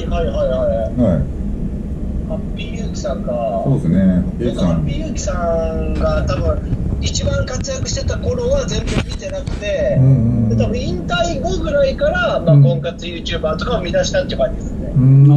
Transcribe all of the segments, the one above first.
はいはいはいはい。 ハッピーユーキさんか。 そうですね。ハッピーユーキさん。 ハッピーユーキさんが多分一番活躍してた頃は全然見てなくて、で多分引退後ぐらいから、まあ、婚活 YouTuber とかを見出したっていう感じですね。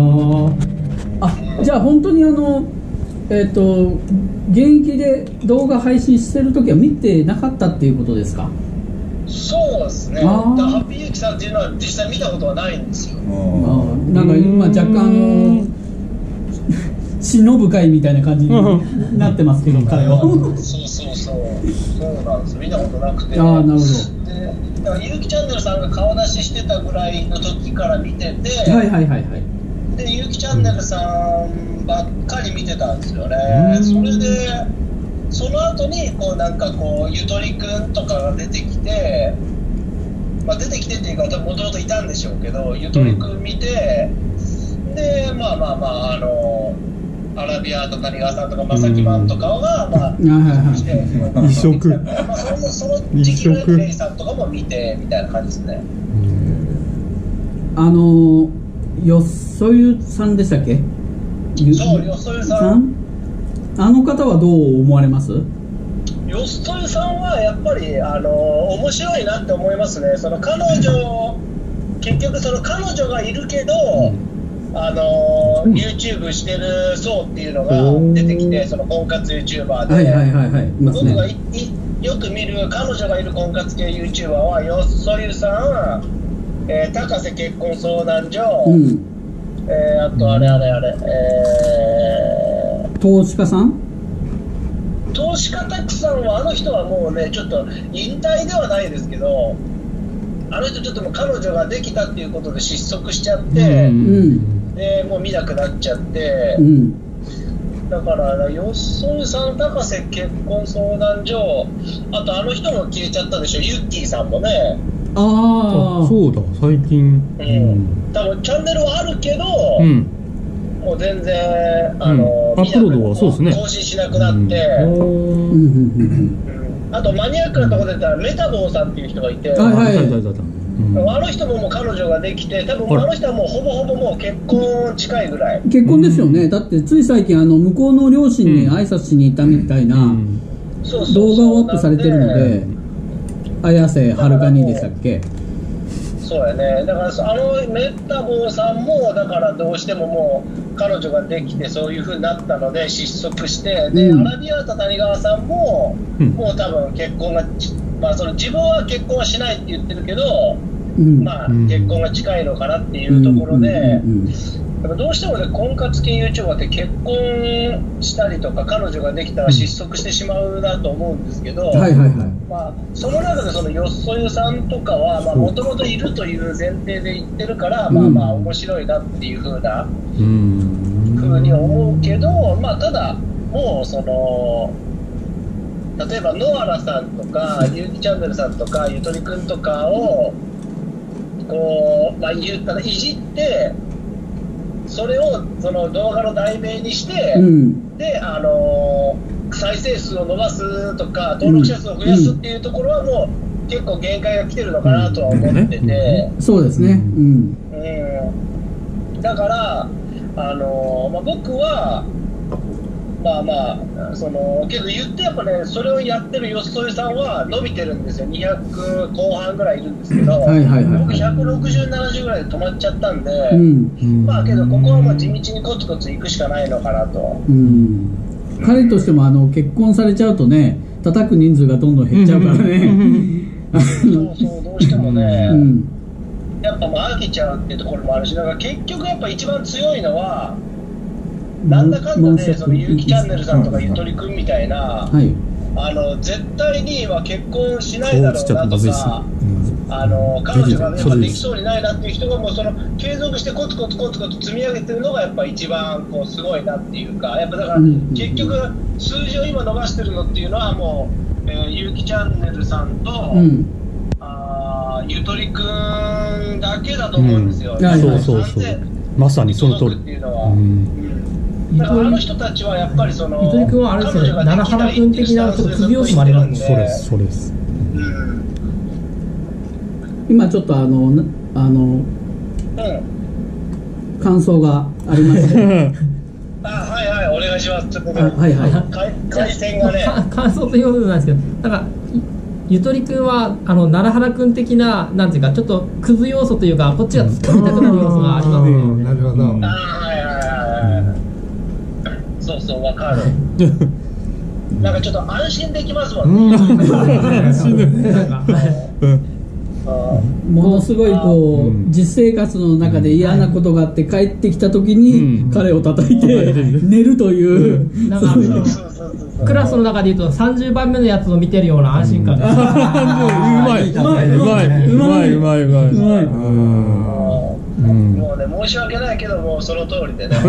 じゃあ本当に現役で動画配信してる時は見てなかったっていうことですか？ そうですね。ハッピーユーキさんっていうのは実際見たことはないんですよ。 なんか今若干忍ぶ会みたいな感じになってますけど、彼は。 そうなんです。見たことなくて。 なるほど。 で、だからゆうきチャンネルさんが顔出ししてたぐらいの時から見てて、でゆうきチャンネルさんばっかり見てたんですよね。それでその後にこうなんかこうゆとりくんとかが出てきて、まあ出てきてっていうかもともといたんでしょうけど、ゆとりくん見て、でまあアラビアと谷川さんとかまさきマンとかがまあ異色、 まあその時期のレイさんとかも見てみたいな感じですね。 よっそゆさんでしたっけ？ そう、よっそゆさん。 あの方はどう思われます？ よっそゆさんはやっぱり面白いなって思いますね。その彼女、結局その彼女がいるけど、YouTube してる層っていうのが出てきて、その婚活 YouTuber で、僕がよく見る彼女がいる婚活系 YouTuber はよっそゆさん、高瀬結婚相談所、あと投資家さん？ 投資家たくさんはあの人はもうねちょっと引退ではないですけど、あの人ちょっともう彼女ができたっていうことで失速しちゃって、でもう見なくなっちゃって、だからよっそゆさん、高瀬結婚相談所、あとあの人も消えちゃったでしょ、ユッキーさんもね。 そうだ、最近、 多分チャンネルはあるけど、もう全然アップロードはそうですね、 更新しなくなって、あとマニアックなところで言ったらメタボーさんっていう人がいて、あの人ももう彼女ができて、多分あの人はもうほぼほぼもう結婚近いぐらい。 結婚ですよね。だってつい最近向こうの両親に挨拶しに行ったみたいな動画をアップされてるので、綾瀬はるかにでしたっけ？ そうやね。だからメタボーさんもだからどうしてももう彼女ができてそういう風になったので失速して、で、アラビアータ谷川さんも、もう多分結婚が、まあその自分は結婚はしないって言ってるけど、まあ結婚が近いのかなっていうところで、どうしてもね婚活系 YouTuber って結婚したりとか彼女ができたら失速してしまうなと思うんですけど、まあその中でそのよっそゆさんとかはもともといるという前提で言ってるから、まあ面白いなっていう風に思うけど、まあただもうその例えば野原さんとかゆうきチャンネルさんとかゆとりくんとかをこう言ったらいじって、それをその動画の題名にして、で再生数を伸ばすとか登録者数を増やすっていうところはもう結構限界が来てるのかなとは思ってて、 そうですね。 だから僕はそのけど言ってやっぱねそれをやってるよっそゆさんは伸びてるんですよ。200後半ぐらいいるんですけど、僕160、70ぐらいで止まっちゃったんで、まあけどここはもう地道にコツコツ行くしかないのかなと。 彼としても結婚されちゃうとね、叩く人数がどんどん減っちゃうからね。 そうどうしてもね、やっぱもう飽きちゃうっていうところもあるし、だから結局やっぱ一番強いのはなんだかんだでそのゆうきチャンネルさんとかゆとりくんみたいな、絶対には結婚しないだろうなとか、彼女がやっぱできそうにないなっていう人がもうその継続してコツコツ積み上げてるのがやっぱ一番こうすごいなっていうか、やっぱだから結局数字を今伸ばしてるのっていうのはもう、ゆうきチャンネルさんと、ゆとりくんだけだと思うんですよ。 そうまさにその通りっていうのは。 だからあの人たちはやっぱりそのゆとりくんはあれですよね、長浜くん的なちょっと首を絞まれなんで、 そうです。 今ちょっと感想がありましてはいはい、お願いします。ちょっとね、 はいはい、 回線がね、 感想ということなんですけど、なんかゆとりくんは奈良原くん的な、なんていうか、ちょっとクズ要素というか、こっちが突っ込みたくなる要素がありますね。 なるほど。 はいはいはい。そうそう、わかる。なんかちょっと安心できますもんね。 ものすごいこう実生活の中で嫌なことがあって帰ってきた時に彼を叩いて寝るという、 なんかクラスの中でいうと30番目のやつを見てるような安心感です。 うまいうまいうまいうまいうまいうまい。 もうね、申し訳ないけどもその通りでね。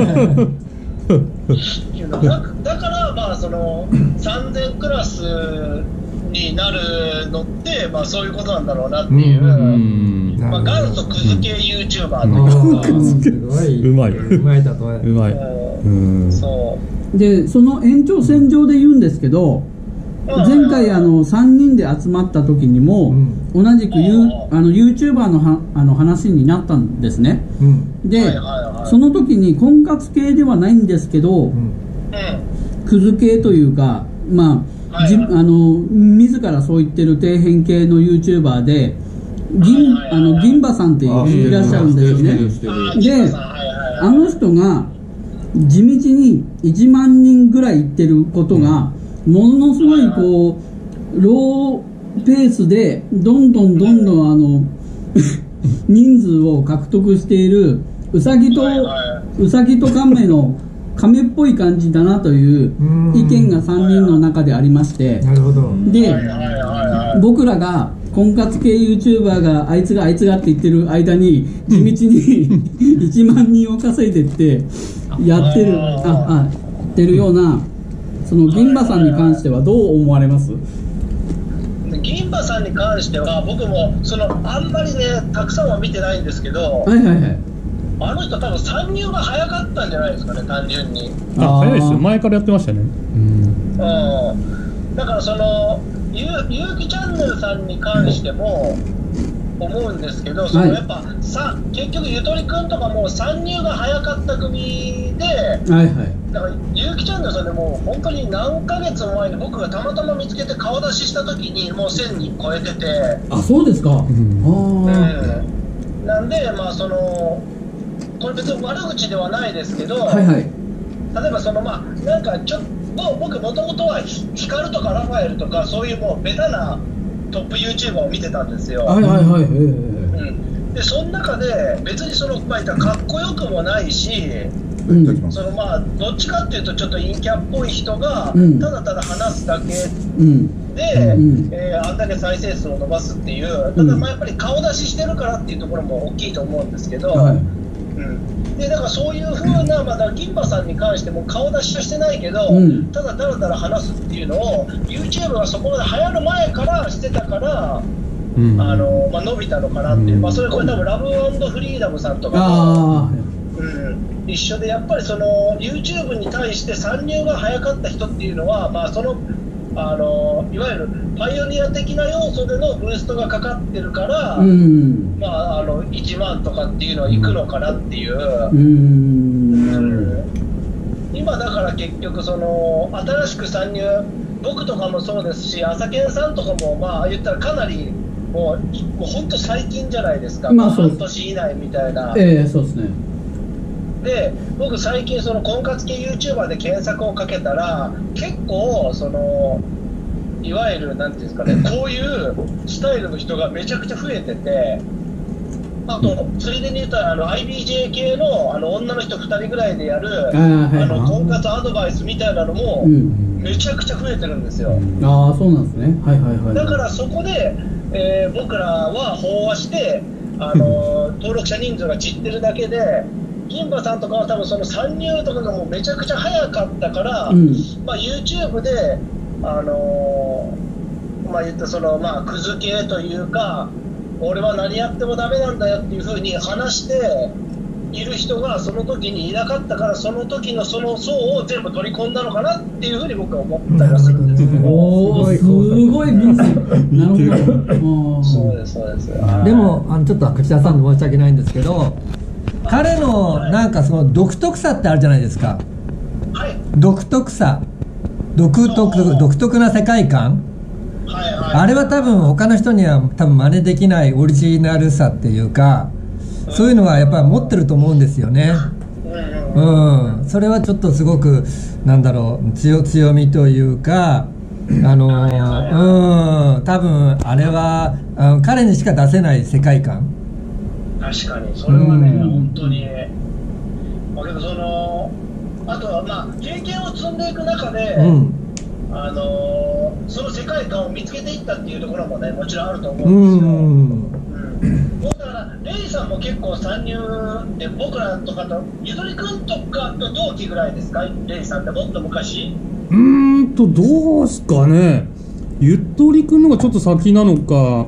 だからまあその3000クラスになるのって、まあ、そういうことなんだろうなっていう、まあ、元祖クズ系 YouTuber というか、 すごい、 うまい、 うまいだと、 うまい。 そうで、その延長線上で言うんですけど、前回3人で集まった時にも、同じくYouTuber の話になったんですね。で、その時に婚活系ではないんですけど、クズ系というか、まあ自らそう言ってる底辺系の YouTuber で銀馬さんっていらっしゃるんですよね。で、あの人が地道に1万人ぐらい行ってることがものすごいこうローペースでどんどん人数を獲得しているうさぎと亀の亀っぽい感じだなという意見が3人の中でありまして、 なるほど。 で、僕らが婚活系 YouTuber があいつがって言ってる間に地道に1万人を稼いでってやってるような、その銀馬さんに関してはどう思われます？ 銀馬さんに関しては僕もあんまりねたくさんは見てないんですけど、あの人多分参入が早かったんじゃないですかね、単純に。 早いですよ、前からやってましたね。 だからゆうきチャンネルさんに関しても思うんですけど、やっぱ結局ゆとりくんとかも参入が早かった組で、だからゆうきチャンネルさんでもう本当に何ヶ月も前に僕がたまたま見つけて顔出しした時にもう1000人超えてて。 あ、そうですか。 なんでまあこれ別に悪口ではないですけど、例えばなんか僕もともとはヒカルとかラファエルとかそういうもうベタなトップ YouTuber を見てたんですよ。でその中で別にかっこよくもないし、どっちかっていうとちょっと陰キャっぽい人がただただ話すだけで、あんだけ再生数を伸ばすっていう、ただやっぱり顔出ししてるからっていうところも大きいと思うんですけど、でだからそういう風な、銀馬さんに関しても顔出しはしてないけど、ただだらだら話すっていうのを YouTube がそこまで流行る前からしてたから、伸びたのかなっていう、それこれ多分ラブ&フリーダムさんとかも、一緒でやっぱりYouTube に対して参入が早かった人っていうのは、いわゆるパイオニア的な要素でのブーストがかかってるから、1万とかっていうのは行くのかなっていう、今だから結局新しく参入、僕とかもそうですし、朝健さんとかも言ったらかなりもう本当最近じゃないですか、半年以内みたいな。 そうですね。 で僕最近婚活系 YouTuber で検索をかけたら結構いわゆるなんていうんですかね、こういうスタイルの人がめちゃくちゃ増えてて、あとついでに言ったらIBJ 系の女の人2人ぐらいでやる婚活アドバイスみたいなのもめちゃくちゃ増えてるんですよ。 そうなんですね。 だからそこで、僕らは飽和して登録者人数が散ってるだけで、銀馬さんとかは多分参入とかがもうめちゃくちゃ早かったから、YouTube で言ったクズ系というか、俺は何やってもダメなんだよっていう風に話している人がその時にいなかったから、その時のその層を全部取り込んだのかなっていう風に僕は思ったりはするんですけど。 すごい分析。なるほど。 そうです。 でもちょっと口田さんに申し訳ないんですけど、 彼のなんかその独特さってあるじゃないですか。 はい。 独特さ、独特な世界観。 はいはい。 あれは多分他の人には多分真似できないオリジナルさっていうか、そういうのはやっぱり持ってると思うんですよね。それはちょっとすごくなんだろう、強みというか、多分あれは彼にしか出せない世界観。 確かにそれはね、本当に。だけどあとはまあ経験を積んでいく中で、その世界観を見つけていったっていうところもね、もちろんあると思うんですよ。だからレイさんも結構参入で、僕らとかとゆとりくんとかと同期ぐらいですか、レイさんってもっと昔？ どうすかね。ゆとりくんのがちょっと先なのか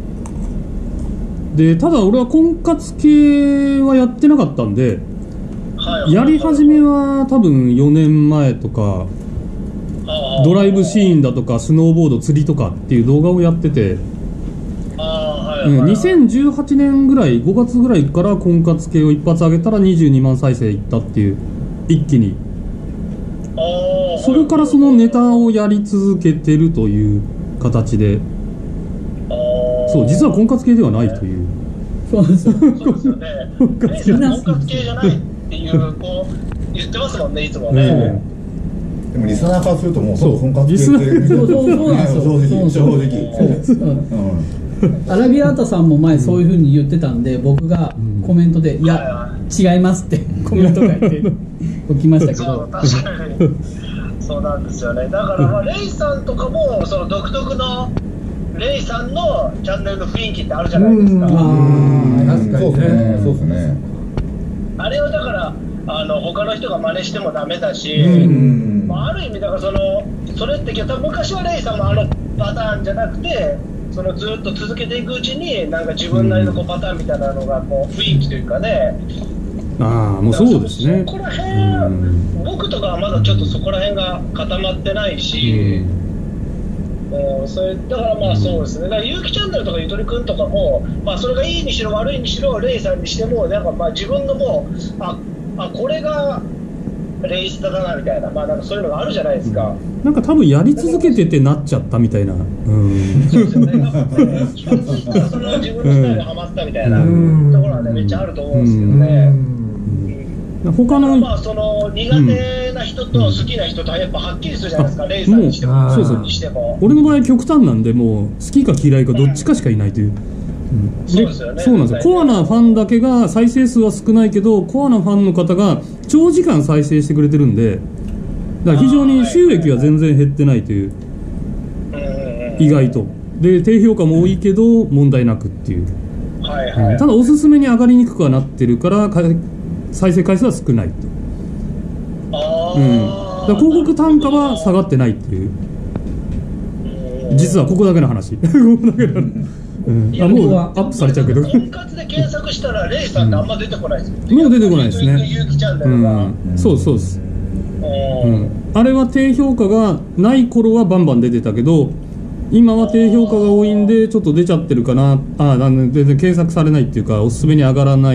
で、ただ俺は婚活系はやってなかったんで、やり始めは多分4年前とか、ドライブシーンだとかスノーボード釣りとかっていう動画をやってて、2018年ぐらい5月ぐらいから婚活系を一発上げたら22万再生いったっていう、一気にそこからそのネタをやり続けてるという形で、そう実は婚活系ではないという。 そうですよね。 婚活系じゃないっていうこう言ってますもんね、いつもね。 でもリスナーからするともう婚活系って正直。 アラビアータさんも前そういう風に言ってたんで、僕がコメントで「いや違います」ってコメント書いておきましたけど。 確かにそうなんですよね。だからまあレイさんとかもその独特のレイさんのチャンネルの雰囲気ってあるじゃないですか。 確かにね。そうですね。 あれはだから他の人が真似してもダメだし、まあ、ある意味だからそれって昔はレイさんもパターンじゃなくて、ずっと続けていくうちになんか自分なりのパターンみたいなのが雰囲気というかね。 もうそうですね。 そこら辺、僕とかはまだちょっとそこら辺が固まってないし、それだからまあそうですね。だからゆうきチャンネルとかゆとりくんとかも、まあそれがいいにしろ悪いにしろレイさんにしてもなんかまあ自分のもうこれがレイスタだなみたいな、まあなんかそういうのがあるじゃないですか。 なんか多分やり続けててなっちゃったみたいな。そうですよね。気がついたらそれは自分のスタイルハマったみたいなところはねめっちゃあると思うんですけどね。 他のまあその苦手な人と好きな人とはやっぱはっきりするじゃないですか。レイさんにしてもそうにしても。 俺の場合極端なんで、もう好きか嫌いかどっちかしかいないという。 そうですよね。 そうなんですよ。コアなファンだけが再生数は少ないけど、コアなファンの方が長時間再生してくれてるんで、だから非常に収益は全然減ってないという、意外とで低評価も多いけど問題なくっていう、ただおすすめに上がりにくくはなってるから再生回数は少ないと。だから広告単価は下がってないっていう、実はここだけの話。ここだけのもうアップされちゃうけど、 婚活で検索したらレイさんってあんま出てこないですよ。 もう出てこないですね。そうです。あれは低評価がない頃はバンバン出てたけど、今は低評価が多いんでちょっと出ちゃってるかな。全然検索されないっていうかおすすめに上がらない。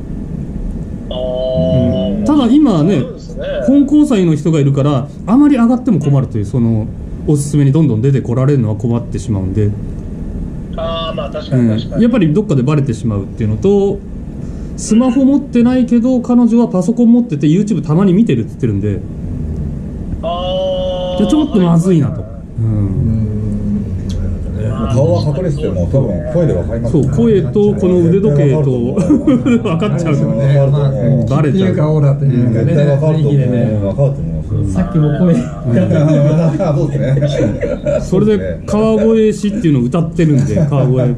ただ今はね、本交際の人がいるからあまり上がっても困るという、そのおすすめにどんどん出てこられるのは困ってしまうんで。 まあ確かにやっぱりどっかでバレてしまうっていうのと、スマホ持ってないけど彼女はパソコン持ってて YouTube たまに見てるって言ってるんで、じゃちょっとまずいなと。 顔は隠れてても多分声で分かりますね。 そう、声とこの腕時計と分かっちゃう。バレちゃう。 顔だというかね、分かると思う。 さっきも声。 そうですね。 それで川越市っていうのを歌ってるんで、川越。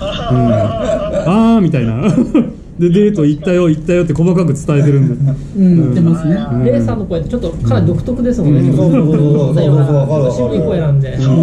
みたいな。でデート行ったよって細かく伝えてるんで。 言ってますね。 レイさんの声ってちょっとかなり独特ですもんね。渋い声なんで。 レイ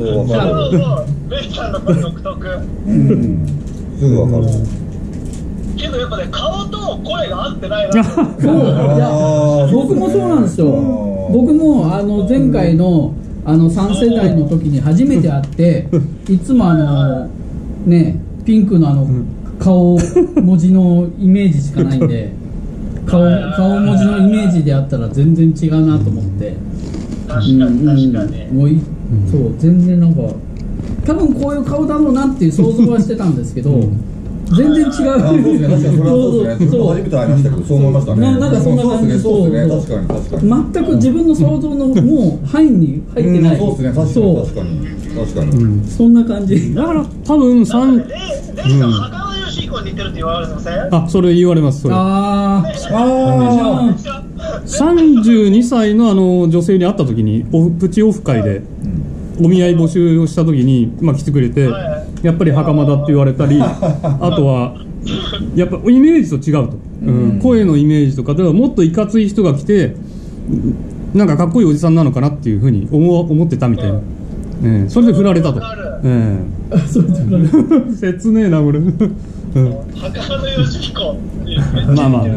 さんの声独特。 すぐ分かる。 けどやっぱね、顔と声が合ってないな。 僕もそうなんですよ。僕も前回の3世代の時に初めて会って、いつもねピンクの顔文字のイメージしかないんで顔文字のイメージであったら全然違うなと思って、 確かに確かに、 もうそう全然なんか多分こういう顔だろうなっていう想像はしてたんですけど、全然違う。 そうですね、確かにそれはそうですね。初めて会いましたけど、そう思いましたね。 なんかそんな感じ。 そうですね、確かに。 全く自分の想像のもう範囲に入ってない。 そうですね、確かに。 そんな感じ。 だから多分レイさん、袴田義彦に似てるって言われてません？ あ、それ言われます。それ。32歳の女性に会った時にプチオフ会でお見合い募集をした時に来てくれて、やっぱり袴田って言われたり、あとはやっぱイメージと違うと、声のイメージとかではもっといかつい人が来てなんかかっこいいおじさんなのかなっていうふうに思ってたみたいな、それで振られたと。切ねえな俺。 袴田義彦まあまあ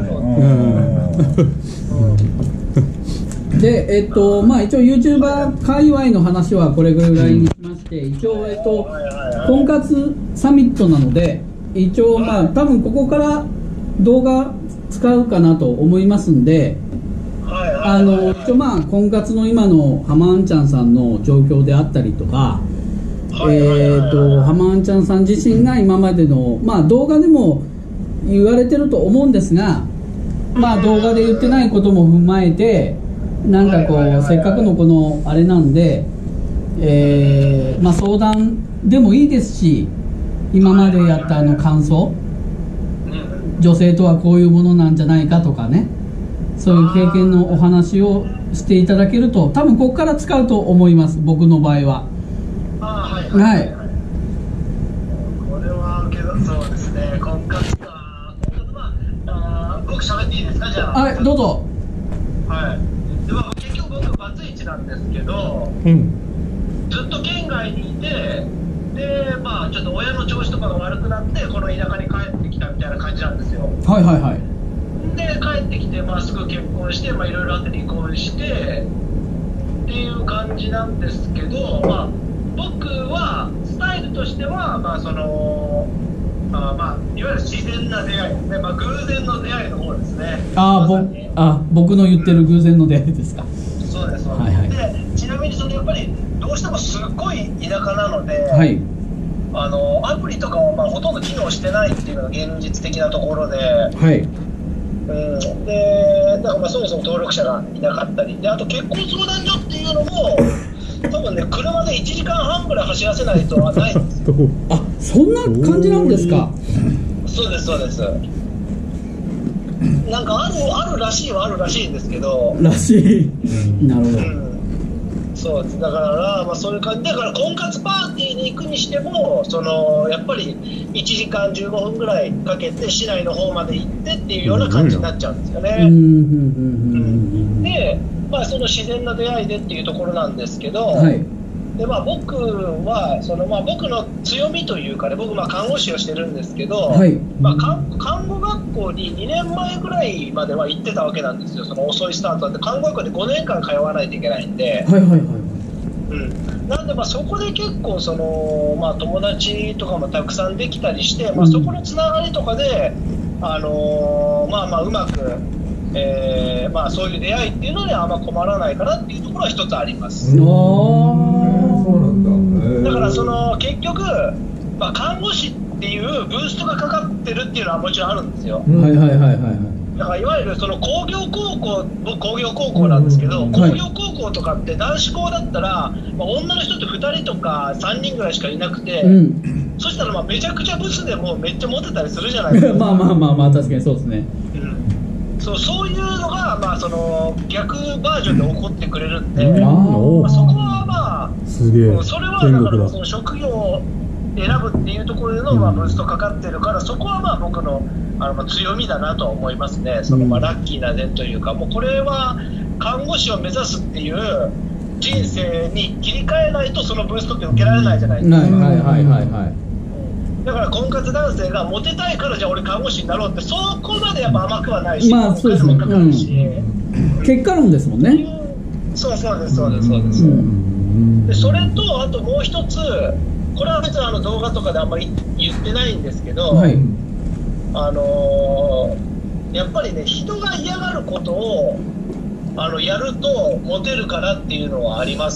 で、一応 YouTuber 界隈の話はこれぐらいにしまして、一応婚活サミットなので、一応多分ここから動画使うかなと思いますんで、一応婚活の今のハマーンちゃんさんの状況であったりとか、ハマーンちゃんさん自身が今までの動画でも言われてると思うんですが、動画で言ってないことも踏まえて、なんかこうせっかくのこのあれなんで、相談でもいいですし、今までやった感想、女性とはこういうものなんじゃないかとかね、そういう経験のお話をしていただけると、多分ここから使うと思います、僕の場合は。はい、 これはけどそうですね、婚活僕喋っていいですか？じゃあ、 はい、どうぞ。 で結局僕バツイチなんですけど、ずっと県外にいて、でちょっと親の調子とかが悪くなってこの田舎に帰ってきたみたいな感じなんですよ。で帰ってきて、すぐ結婚して、いろいろあって離婚してっていう感じなんですけど、僕はスタイルとしては、いわゆる自然な出会いですね、偶然の出会いの方ですね。 僕の言ってる偶然の出会いですか？ そうです、でちなみにやっぱりどうしてもすっごい田舎なので、アプリとかはほとんど機能してないっていうのが現実的なところで、でだからそもそも登録者がいなかったりで、あと結婚相談所っていうのも多分ね、車で1時間半ぐらい走らせないとないんですよ。 そんな感じなんですか？ そうです。なんかあるらしいはあるらしいんですけど。 なるほど。 そうです。だから、そういう感じだから、婚活パーティーに行くにしても、やっぱり1時間15分ぐらいかけて市内の方まで行ってっていうような感じになっちゃうんですよね。で、その自然な出会いでっていうところなんですけど、で僕は僕の強みというかね、僕看護師をしてるんですけど、看護学校に2年前ぐらいまでは行ってたわけなんですよ。遅いスタートで看護学校で5年間通わないといけないんで、なんでそこで結構友達とかもたくさんできたりして、そこのつながりとかでうまくそういう出会いっていうのにあんま困らないかなっていうところは一つあります。だから結局、看護師っていうブーストがかかってるっていうのはもちろんあるんですよ。だからいわゆる工業高校、僕工業高校なんですけど、工業高校とかって男子校だったら、女の人って2人とか3人ぐらいしかいなくて、そしたらめちゃくちゃブスでもめっちゃモテたりするじゃないですか。 確かにそうですね。 そういうのが、逆バージョンで起こってくれるんで、そこはすげえ、 それはだから職業を選ぶっていうところでのブーストかかってるから、そこは僕の強みだなと思いますね。ラッキーな点というか、もうこれは看護師を目指すっていう人生に切り替えないとそのブーストって受けられないじゃないですか。だから婚活男性がモテたいからじゃあ俺看護師になろうってそこまでやっぱ甘くはないし、 そうですね、結果論ですもんね。 そうです。でそれとあともう一つ、これは別に動画とかであんまり言ってないんですけど、 やっぱりね、人が嫌がることをやるとモテるからっていうのはあります。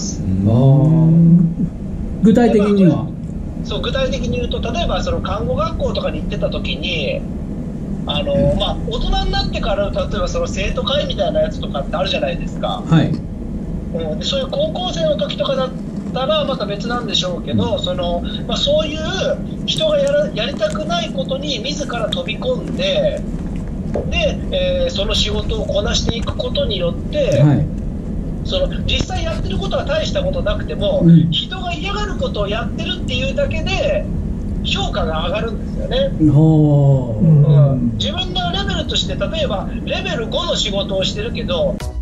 具体的には？ そう、具体的に言うと、例えばその看護学校とかに行ってた時に、大人になってから例えばその生徒会みたいなやつとかってあるじゃないですか。 はい。 でそういう高校生の時とかだったらまた別なんでしょうけど、そういう人がやりたくないことに自ら飛び込んで、その仕事をこなしていくことによって、はい、実際やってることは大したことなくても、人が嫌がることをやってるっていうだけで評価が上がるんですよね。自分のレベルとして、例えばレベル5の仕事をしてるけど